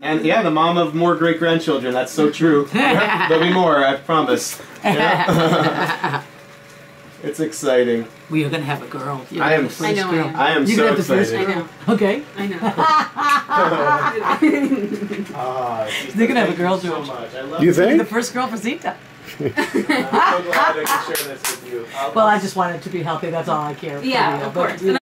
And yeah, the mom of more great-grandchildren. That's so true. There'll be more, I promise. Yeah. It's exciting. We are going to have a girl. I am so excited. I know. Okay. I know. They're going to have a girl, George. So much. I love You think? The first girl for Zita. I'm so glad I can share this with you. Well, I just wanted to be healthy. That's all I care. Yeah, of course.